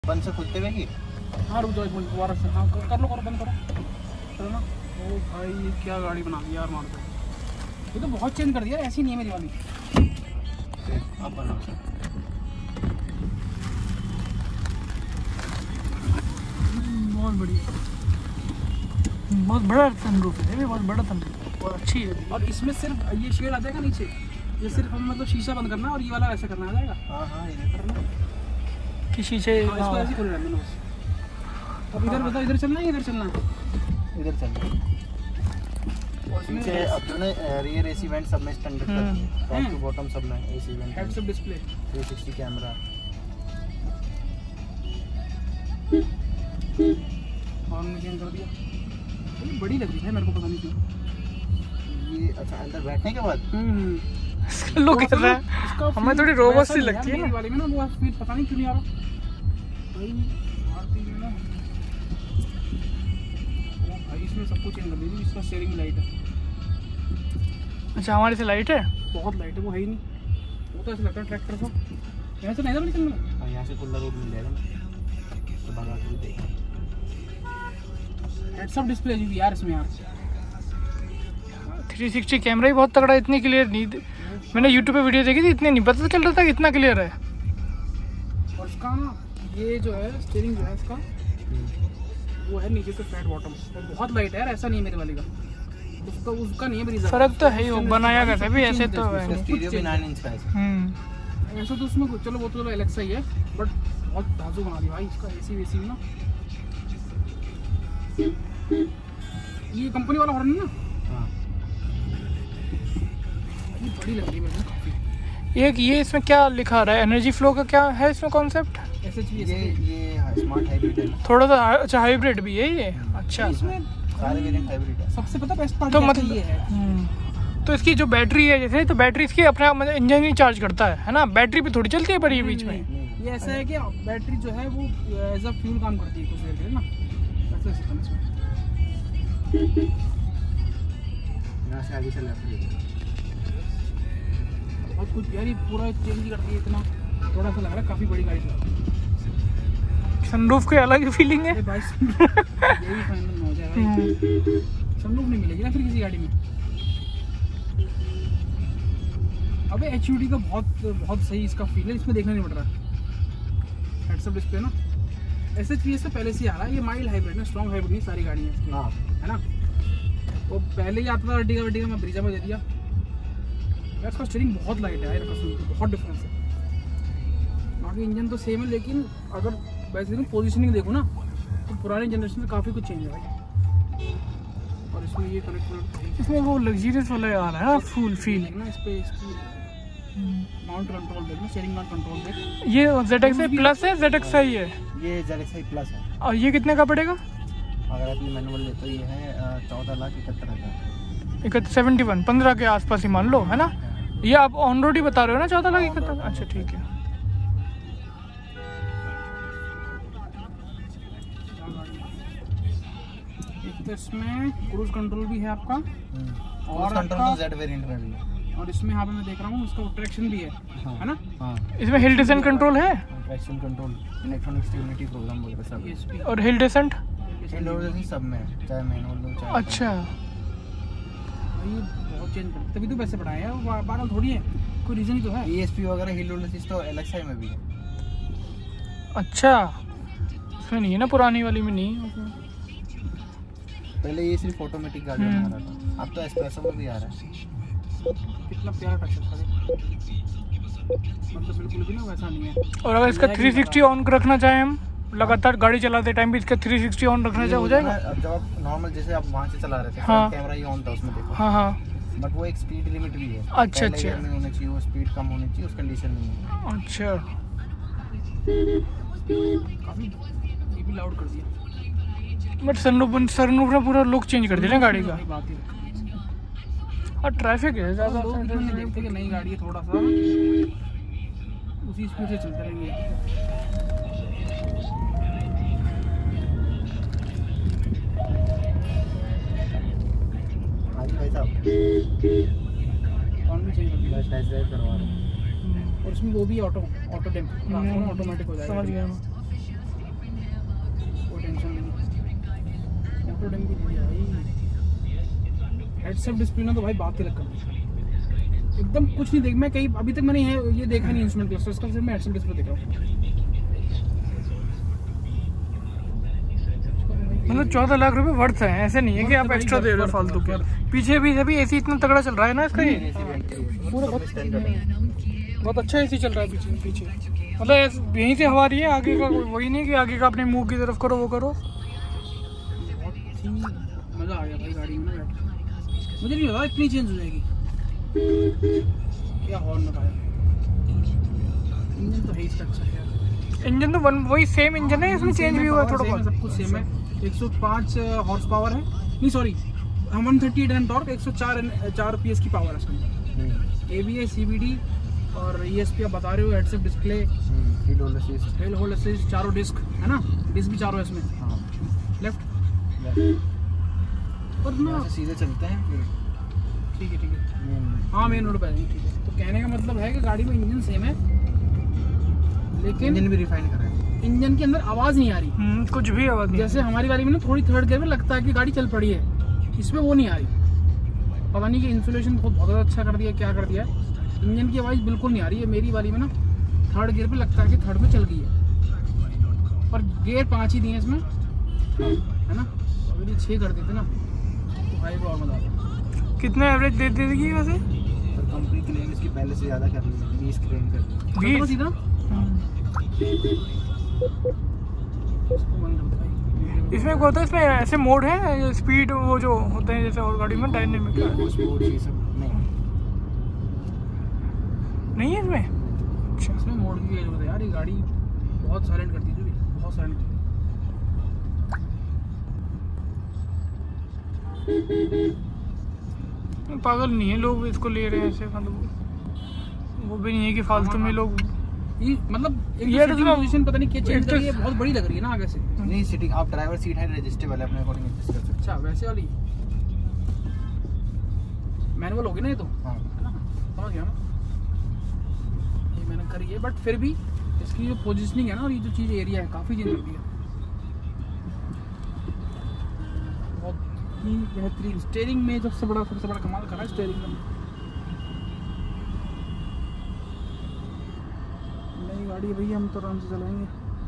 बंद से खुलते हुए ही। हाँ रुक जाओ एक मिनट दोबारा से। हाँ कर लो बंद करो चलो ना। ओ भाई ये क्या गाड़ी बना दी यार मार दो। ये तो बहुत चेंज कर दिया, ऐसी नहीं है मेरी वाली। अब बनाओ सर। बहुत बढ़िया, बहुत बड़ा सनरूफ है, ये बहुत बड़ा सनरूफ और अच्छी है। और इसमें सिर्फ ये शेड आ जाएगा नीचे, ये सिर्फ हम मतलब शीशा बंद करना है और ये वाला ऐसा करना आ जाएगा। हाँ हाँ इधर करना कि शीशे इसको ऐसे खोल रहने दो बस। अब इधर बताओ, इधर चलना है इधर चलना है? इधर चलना। पीछे अब जो है रियर एसी वेंट सब में स्टैंडर्ड है, टॉप टू बॉटम सब में AC vent, heads up display, 360 camera. और में चेंज कर दिया। ये बड़ी लग रही है मेरे को, पता नहीं क्यों। ये अच्छा अंदर बैठने के बाद लो कर रहा है, हमें थोड़ी रोबोट सी लगती है ना वाली में ना, वो फील पता नहीं क्यों नहीं आ रहा भाई। मारुति में ना वो भाई इसमें सब कुछ चेंज कर दीजिए। इसका स्टीयरिंग लाइट है। अच्छा हमारे से लाइट है, बहुत लाइट है। वो है ही नहीं, वो तो ऐसा लगता है ट्रैक्टर सा। यहाँ से नहीं चलना, यहाँ से खुला रोड मिल जाएगा ना तो भगा के देखें। हेड्स अप डिस्प्ले जी यार इसमें यार। 360 कैमरा ही बहुत तगड़ा, इतनी क्लियर नहीं। मैंने YouTube पे वीडियो देखी थी, इतने नहीं पता चल रहा था कि इतना क्लियर है। और इसका ना ये जो है स्टीयरिंग जो है इसका वो है नीचे से फ्लैट बॉटम, और बहुत लाइट है यार, ऐसा नहीं है मेरे वाली का। उसका नहीं है मेरी। फर्क तो है ही, वो बनाया कैसे भी ऐसे तो है। स्टीरियो भी 9 इंच का है। ऐसा तो उसमें चलो वो तो एलेक्सा ही है, बट बहुत धांसू बना दिया भाई इसका। एसी वेसी भी ना, ये कंपनी वाला हॉर्न है ना। हाँ ये बड़ी लग रही है मेरे को काफी। एक ये इसमें क्या लिखा रहा है, एनर्जी फ्लो का क्या है इसमें कॉन्सेप्ट? ये स्मार्ट हाइब्रिड है थोड़ा सा। अच्छा हाइब्रिड भी है ये? अच्छा इसमें सारे वेरिएंट हाइब्रिड है। सबसे पता बेस्ट पार्ट तो मतलब ये है तो इसकी जो बैटरी है, जैसे तो बैटरी इसकी अपना मतलब इंजन ही चार्ज करता है ना, बैटरी पे थोड़ी चलती है पर ये बीच में। ये ऐसा है कि बैटरी जो है वो एज अ फ्यूल काम करती है कुछ देर के लिए ना, ऐसा सिस्टम इसमें। यहाँ से आगे से लेफ्ट बहुत कुछ यार, ये पूरा चेंज करती है इतना। थोड़ा सा लग रहा है काफी बड़ी गाड़ी है। सनरूफ की अलग ही फीलिंग है भाई। यही फाइनल हो जाएगा। सनरूफ नहीं मिलेगी ना फिर किसी गाड़ी में। अबे HUD का बहुत सही इसका फील है, इसमें देखना नहीं पड़ रहा। हेड्स अप डिस्प्ले ना, SHVS से पहले से आ रहा है। ये माइल्ड हाइब्रिड ना, स्ट्रॉन्ग हाइब्रिड नहीं सारी गाड़ियाँ इसकी। हाँ है ना, वो पहले ही आता था अर्टिगा मैं ब्रीजा में दे दिया। इसका स्टीयरिंग बहुत लाइट है यार, कसम से बहुत डिफरेंस है। बाकी इंजन तो सेम है, लेकिन अगर वैसे पोजीशनिंग देखो ना तो पुराने जनरेशन से काफ़ी कुछ चेंज है भाई। और इसमें ये कनेक्ट, इसमें वो लग्जरियस वाला आ रहा है फुल फील ना इस पे। इसकी माउंट कंट्रोल देख ना, स्टीयरिंग माउंट कंट्रोल देख। ये ZXi प्लस है, ZXi है ये ZXi प्लस है। और ये कितने का पड़ेगा? अगर आप ये मैनुअल ले तो ये है 14,71,000। 71 15 के आसपास ही मान लो है ना। ये आप ऑन रोड ही बता रहे हो ना 14,71,000? अच्छा ठीक है। एक तो इसमें क्रूज कंट्रोल भी है आपका, और कंट्रोल जेड वेरिएंट में भी है। और इसमें यहाँ पे मैं देख रहा हूँ इसका ट्रैक्शन भी है। हाँ, है ना। हाँ। इसमें हिल डिसेंट कंट्रोल है, traction control, electronic stability program वगैरह सब। और हिल डिसेंट सब में चाहे मैनुअल हो चाहे। अच्छा ये बहुत चेंज कर, तभी तो पैसे बढ़ाए हैं, बारह थोड़ी है, कोई रीजन ही तो है। ESP वगैरह हिल होल्ड असिस्ट तो LXi में भी है। अच्छा इसमें नहीं है ना, पुरानी वाली में नहीं। पहले ये सिर्फ ऑटोमेटिक गाड़ी में आ रहा था, अब तो एस्प्रेसो में भी आ रहा है। कितना प्यारा टच है, मतलब बिल्कुल भी ना वैसा नहीं है। और अगर इसका 360 ऑन रखना चाहें हम, लगातार गाड़ी चलाते टाइम भी इसका 360 ऑन रखना चाहे हो जाएगा? अब जब आप नॉर्मल जैसे आप वहाँ से चला रहे थे, हाँ। कैमरा ही ऑन था उसमें देखो। हाँ हाँ बट वो एक स्पीड लिमिट भी है। अच्छा अच्छा नहीं होनी चाहिए, वो स्पीड कम होनी चाहिए, उस कंडीशन में है। अच्छा काफी ये भी लाउड कर दिया, बट सनरूफ ने पूरा लुक चेंज कर दिया ना गाड़ी का। और ट्रैफिक है ज़्यादा, लोग इतना देखते कि नई गाड़ी है, थोड़ा सा उसी स्पीड से चलते रहेंगे। भाई साहब कौन भी चेंज कर दिया, टेस्ट ड्राइव करवा रहे हैं। और इसमें वो भी ऑटो डिम ऑटोमेटिक हो जाएगा। समझ गया मैं। हेड्स अप डिस्प्ले ना तो भाई बात ही अलग कर दी एकदम। कुछ नहीं देख, मैं कहीं अभी तक मैंने ये देखा नहीं इंस्ट्रूमेंट क्लस्टर, इसका सिर्फ मैं हेड्स अप डिस्प्ले देख रहा हूँ। मतलब 14 लाख रुपए वर्थ है, ऐसे नहीं है कि आप एक्स्ट्रा दे रहे हो फालतू के। पीछे भी अभी एसी इतना तगड़ा चल रहा है ना इसका, ये पूरा बहुत अच्छा एसी चल रहा है पीछे। मतलब यहीं से हवा रही है, आगे का वही नहीं कि आगे का अपने मुंह की तरफ करो वो करो। मजा आ गया भाई गाड़ी में ना बैठ के। मुझे नहीं लगा इतनी चेंज हो जाएगी। क्या हॉर्न लगाया, इंजन तो है इसका अच्छा है। इंजन तो वही सेम इंजन है, इसमें चेंज भी हुआ थोड़ा बहुत, सब कुछ सेम है। 105 हॉर्स पावर है, नहीं सॉरी 138 Nm टॉर्क, 104 PS की पावर है इसमें। ABS, CVD और ESP आप बता रहे हो, heads up display, hill hold assist, चारों डिस्क है ना, डिस्क भी चारों है इसमें। लेफ्ट और ना सीधे चलते हैं। ठीक है हाँ मेन रोड पे है, ठीक है। तो कहने का मतलब है कि गाड़ी में इंजन सेम है, लेकिन इंजन भी रिफाइन कर रहे हैं। इंजन के अंदर आवाज नहीं आ रही, कुछ भी आवाज नहीं। जैसे हमारी गाड़ी में ना थोड़ी थर्ड गियर में लगता है कि गाड़ी चल पड़ी है, इसमें वो नहीं आ रही। पता नहीं कि इंसुलेशन बहुत ज़्यादा अच्छा कर दिया, क्या कर दिया है, इंजन की आवाज़ बिल्कुल नहीं आ रही है। मेरी वाली में ना थर्ड गियर पे लगता है कि थर्ड में चल गई है, पर गियर 5 ही दिए इसमें, है ना। अगर ये 6 कर देते ना तो भाई और मजा आता। कितना एवरेज दे देगी वैसे? पर कंपनी क्लेम इसकी पहले से ज़्यादा कर रही है, 20 क्लेम कर रही है। 20 सीधा इसमें क्या होता है, इसमें ऐसे मोड है स्पीड वो जो होते हैं जैसे और गाड़ी में डायनेमिक स्पोर्ट ये सब नहीं है इसमें। अच्छा इसमें मोड की जरूरत है यार, ये गाड़ी बहुत साइलेंट करती है, बहुत साइलेंट करती है। पागल नहीं है लोग इसको ले रहे हैं ऐसे, मतलब वो भी नहीं है कि फालतू में लोग ये मतलब ये पोजीशन पता नहीं क्या चेंज कर रही है, बहुत बड़ी लग रही है ना आगे से। नहीं सीटिंग, आप ड्राइवर सीट है एडजस्टेबल है, अपने अकॉर्डिंग एडजस्ट कर सकते अच्छा वैसे वाली मैनुअल होगी ना ये तो, हैं। है ना, समझ गया ना, ये मैंने करी है। बट फिर भी इसकी जो पोजीशनिंग है ना और ये जो चीज़ एरिया है काफ़ी चेंज कर दिया, बहुत ही बेहतरीन। स्टीयरिंग में सबसे बड़ा कमाल करा है स्टीयरिंग में। नई गाड़ी भैया हम तो आराम से चलाएंगे।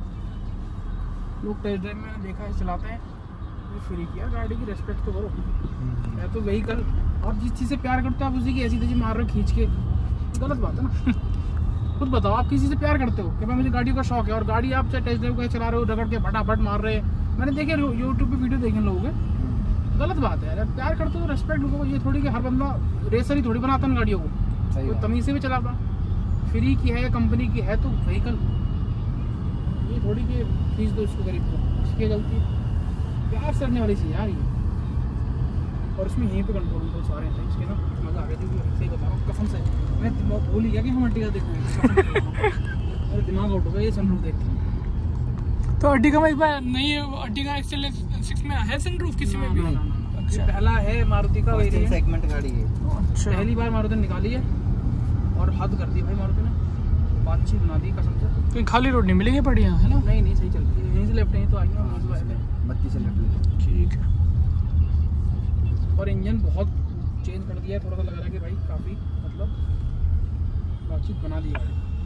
लोग टेस्ट ड्राइव में देखा है चलाते हैं, ये फ्री किया, गाड़ी की रेस्पेक्ट तो करो। है तो व्हीकल, आप जिस चीज़ से प्यार करते हो आप उसी की ऐसी तैसी मार रहे हो खींच के, गलत बात है ना। खुद बताओ आप किसी से प्यार करते हो कि भाई मुझे गाड़ियों का शौक है, और गाड़ी आप चाहे टेस्ट ड्राइव का चला रहे हो, रगड़ के फटाफट मार रहे हैं। मैंने देखे यूट्यूब पे वीडियो देखे लोगों के, गलत बात है यार। प्यार करते हो तो रेस्पेक्ट दो। ये थोड़ी कि हर बंदा रेसर ही थोड़ी बनाता है गाड़ियों को, तो तमीज़ से भी चलाता। फ्री की है या कंपनी की है तो व्हीकल, ये थोड़ी कि खींच दो इसको गरीब को, इसकी गलती है। प्यार से करने वाली चीज़ यार ये, और इसमें यहीं पे कंट्रोल सारे हैं इसके ना। मज़ा आ गया थी, सही बता रहा हूँ कसम से। मैं दिमाग भूल ही गया कि हम अर्टिगा देखूँगे, मेरा दिमाग आउट हो गया ये सनरूफ देख के। तो अर्टिगा में इस बार नहीं है, अर्टिगा एक्सेल 6 में है सनरूफ किसी में भी? अच्छा पहला है मारुति का वेरिएंट, सेगमेंट गाड़ी है। अच्छा पहली बार मारुति ने निकाली है और हद कर दी भाई मारुति ने, बातचीत बना दी कसम से। तो खाली रोड नहीं मिलेगी बढ़िया, है ना? नहीं सही चलती है, यहीं से लेफ्ट यहीं तो आई है 32 से लेफ्ट। ठीक है। और इंजन बहुत चेंज कर दिया है, थोड़ा सा लग रहा है कि भाई काफ़ी मतलब बातचीत बना दी है।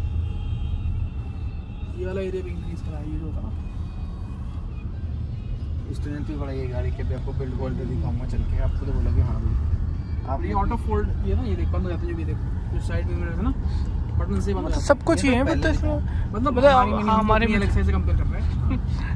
ये वाला एरिया भी इंक्रीज करा है, ये जो था स्ट्रेंथ भी बढ़ाई है गाड़ी के। आपको बिल्ड क्वालिटी दिखाऊंगा चल के, आपको तो बोला कि हाँ भाई आप ये ऑटो फोल्ड, ये ना ये देख बंद हो जाता है, जो भी देखो जो साइड में मिरर है ना बटन से बंद हो जाता है। सब कुछ ही है बट इसमें मतलब हमारे में अलग से कंपेयर कर रहे हैं।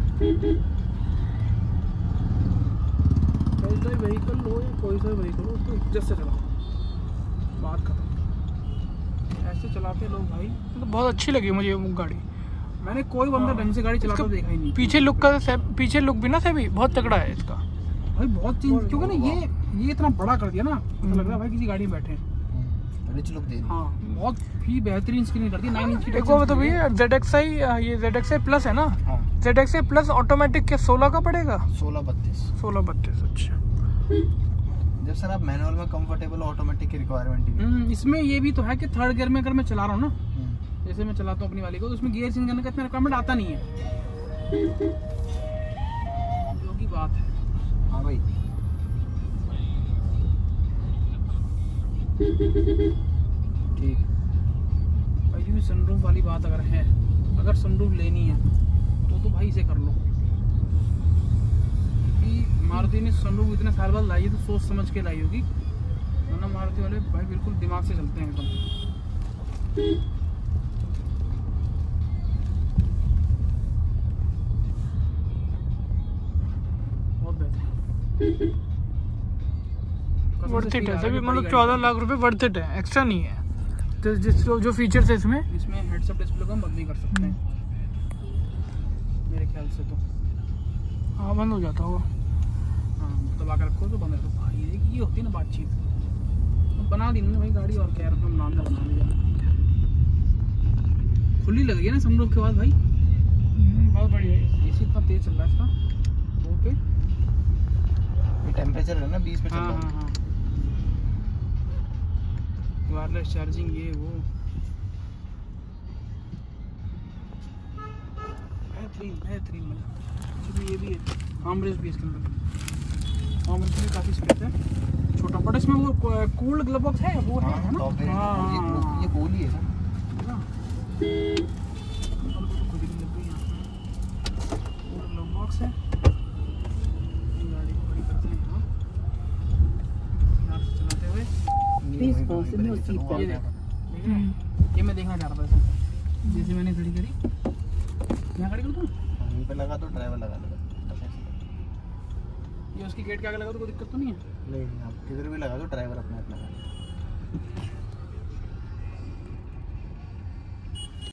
कोई व्हीकल हो या कोई सा व्हीकल हो उसको इज्जत से चलाओ, बात खत्म। ऐसे चलाते लोग भाई, मतलब बहुत अच्छी लगी मुझे वो गाड़ी। मैंने कोई बंदा ढंग से गाड़ी चलाता देखा ही नहीं। पीछे लुक भी ना सभी बहुत तगड़ा है इसका भाई, बहुत चेंज, क्योंकि ना ये इतना बड़ा कर दिया ना, तो लग रहा है भाई किसी गाड़ी में बैठे हैं। रिच लुक दे दी। हाँ बहुत ही बेहतरीन स्क्रीन कर दी, 9 इंच की। एक वो तो भैया ZXi, ये ZXi प्लस है ना? हाँ ZXi प्लस ऑटोमेटिक क्या 16 का पड़ेगा? 16-32। अच्छा। जब सर आप मैनुअल में कंफर्टेबल, ऑटोमेटिक की रिक्वायरमेंट ही इसमें ये भी तो है कि थर्ड गियर में अगर मैं चला रहा हूँ ना, जैसे मैं चलाता हूँ अपनी वाली को, तो उसमें गियर चेंज करने का इतना रिक्वायरमेंट आता नहीं है, जो की बात है। हाँ भाई ठीक भाई जी, सनरूफ वाली बात अगर है, अगर सनरूफ लेनी है तो भाई इसे कर लो। क्योंकि मारुति ने सनरूफ इतने साल बाद लाई है तो सोच समझ के लाई होगी, वरना मारुति वाले भाई बिल्कुल दिमाग से चलते हैं एकदम। बहुत बेहतर, वर्थ इट है सभी, मतलब 14 लाख रुपए वर्थ इट है, एक्स्ट्रा नहीं है। तो जो फीचर्स है इसमें हेड्स अप डिस्प्ले को हम बंद भी कर सकते हैं मेरे ख्याल से तो। हाँ बंद हो जाता होगा। हाँ दबा कर रखो तो बंद हो। भाई ये होती है ना बातचीत, बना दी ना भाई गाड़ी, और क्या रखना, नाम बना दिया। खुली लग रही है ना सनरूफ के बाद भाई, बहुत बढ़िया है। एसी इतना तेज चल रहा है इसका। ओके ये टेम्परेचर है ना 20 पे चल हाँ रहा हाँ है। हाँ, वायरलेस चार्जिंग ये वो, बेहतरीन मतलब। ये भी है आर्मरेस्ट भी इसके अंदर, आर्मरेस्ट भी काफ़ी स्पेस है, छोटा। बट इसमें वो कूल्ड ग्लव बॉक्स है, वो है हाँ, ना? टॉप वेरिएंट हाँ, ये कूल ही है सर। ग्लव बॉक्स है। गाड़ी को खड़ी करते हैं यहाँ, यहाँ से चलाते हुए। Please fasten your seat ये देख, ये मैं देखना चाह रहा था इसे। जैसे मैंने खड़ी करी, यहाँ खड़ी कर दूँ, यहीं पे लगा तो ड्राइवर लगा देगा। ये उसकी गेट के आगे लगा तो कोई दिक्कत तो नहीं है? नहीं, आप किधर भी लगा दो ड्राइवर अपना अपना लगा।